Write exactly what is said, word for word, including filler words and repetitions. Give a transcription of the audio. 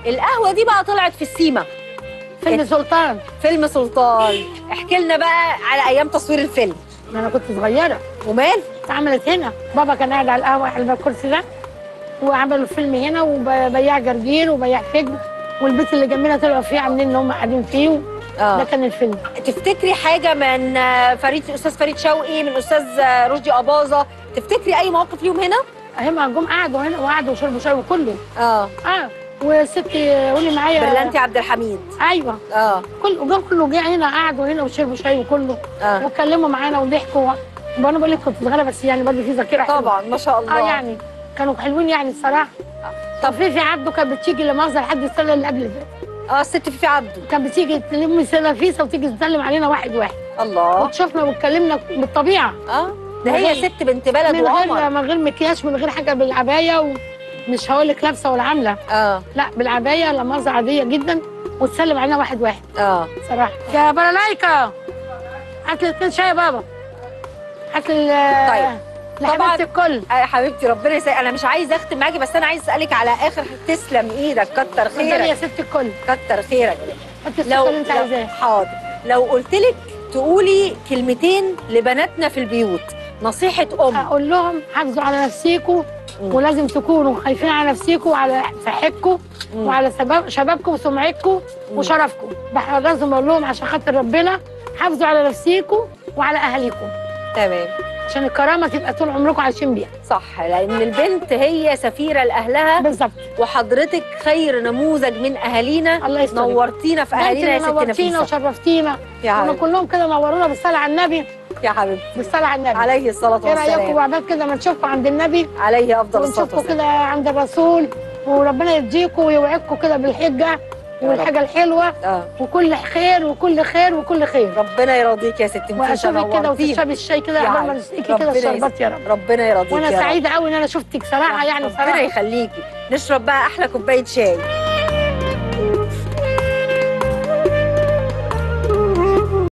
القهوه دي بقى طلعت في السيما، فيلم سلطان. فيلم سلطان. احكي لنا بقى على ايام تصوير الفيلم. انا كنت صغيره. ومال؟ اتعملت هنا، بابا كان قاعد على القهوه على الكرسي ده وعملوا الفيلم هنا، وبياع جرجير وبياع فجل، والبيت اللي جنبنا طلعوا فيه عاملين ان هم قاعدين فيه. آه. ده كان الفيلم. تفتكري حاجه من فريد، استاذ فريد شوقي، من استاذ رشدي اباظه، تفتكري اي مواقف ليهم هنا؟ هم جم قعدوا هنا وقعدوا وشربوا شاي وكله. اه اه وستي قولي معايا برلانتي عبد الحميد. ايوه اه كله جم، كله جه هنا قعدوا هنا وشربوا شاي وكله. آه. واتكلموا معانا وضحكوا، وانا بقول لك كنت صغيره بس يعني برضه في ذاكره حلوه. طبعا ما شاء الله. اه يعني كانوا حلوين يعني الصراحه. طب فيفي عبده كانت بتيجي لمؤاخذه لحد السنه اللي قبل كده. اه الست فيفي عبده كانت بتيجي تلم سلافيسه وتيجي تسلم علينا واحد واحد. الله. وتشوفنا وتكلمنا بالطبيعه. اه ده هي ست بنت بلد من وقمر. غير من غير مكياج، من غير حاجه، بالعبايه، ومش هقول لك لابسه ولا عامله. اه لا بالعبايه، لا مؤاخذه عاديه جدا، وتسلم علينا واحد واحد. اه صراحه. يا بلالايكا هات لي اتنين شاي يا بابا. هات لي طيب طبعا الكل. يا حبيبتي ربنا يسعدك. انا مش عايزه اختم معاكي بس انا عايزه اسالك على اخر. تسلم ايدك، كتر خيرك يا ست الكل. كتر خيرك. حطي السكر اللي انت عايزاه. حاضر. لو قلت لك تقولي كلمتين لبناتنا في البيوت، نصيحه ام، اقول لهم حافظوا على نفسيكم، ولازم تكونوا خايفين على نفسيكم وعلى صحتكم وعلى سبب شبابكم وسمعتكم وشرفكم. لازم اقول لهم عشان خاطر ربنا حافظوا على نفسيكم وعلى اهاليكم. تمام. عشان الكرامه تبقى طول عمركم عايشين بيها. صح، لان البنت هي سفيره لاهلها. بالظبط. وحضرتك خير نموذج من اهالينا. الله يستر. نورتينا في اهالينا يا ست نفيسه. نورتينا وشرفتينا. يا حبيبتي. كلهم كده نورونا بالصلاه على النبي. يا حبيبتي. بالصلاه على النبي عليه الصلاه والسلام. ايه رايكم وعباد كده ما نشوفكم عند النبي؟ عليه افضل الصلاه والسلام. ونشوفكم كده عند الرسول، وربنا يديكم ويوعدكم كده بالحجه والحاجه الحلوه. اه وكل خير وكل خير وكل خير. ربنا يرضيك يا ستي. واشوفك كده وتشربي الشاي كده قبل ما نسقيكي كده الشربات يا رب. ربنا يرضيك. وانا سعيده قوي ان انا شفتك صراحه يعني. ربنا يخليكي. نشرب بقى احلى كوبايه شاي.